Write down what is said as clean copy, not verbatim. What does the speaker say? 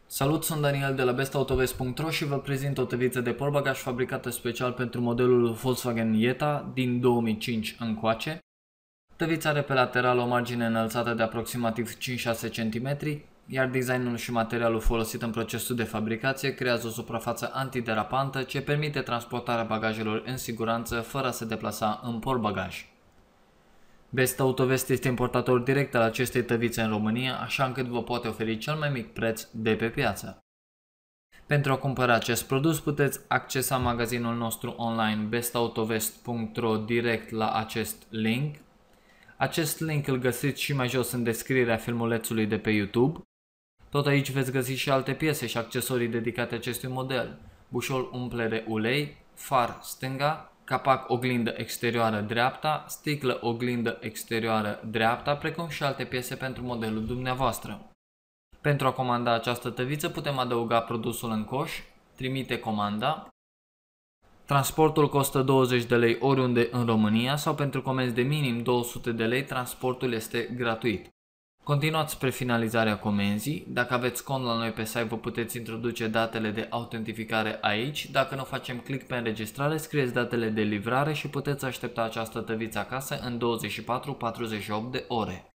Salut, sunt Daniel de la bestautovest.ro și vă prezint o tăviță de portbagaj fabricată special pentru modelul Volkswagen Jetta din 2005 încoace. Tăvița are pe lateral o margine înălțată de aproximativ 5-6 cm, iar designul și materialul folosit în procesul de fabricație creează o suprafață antiderapantă ce permite transportarea bagajelor în siguranță fără a se deplasa în portbagaj. Best Autovest este importator direct al acestei tăvițe în România, așa încât vă poate oferi cel mai mic preț de pe piață. Pentru a cumpăra acest produs puteți accesa magazinul nostru online bestautovest.ro direct la acest link. Acest link îl găsiți și mai jos în descrierea filmulețului de pe YouTube. Tot aici veți găsi și alte piese și accesorii dedicate acestui model: bușol umplere ulei, far stânga, capac oglindă exterioară dreapta, sticlă oglindă exterioară dreapta, precum și alte piese pentru modelul dumneavoastră. Pentru a comanda această tăviță putem adăuga produsul în coș, trimite comanda. Transportul costă 20 de lei oriunde în România sau pentru comenzi de minim 200 de lei transportul este gratuit. Continuați spre finalizarea comenzii. Dacă aveți cont la noi pe site, vă puteți introduce datele de autentificare aici. Dacă nu facem click pe înregistrare, scrieți datele de livrare și puteți aștepta această tăviță acasă în 24-48 de ore.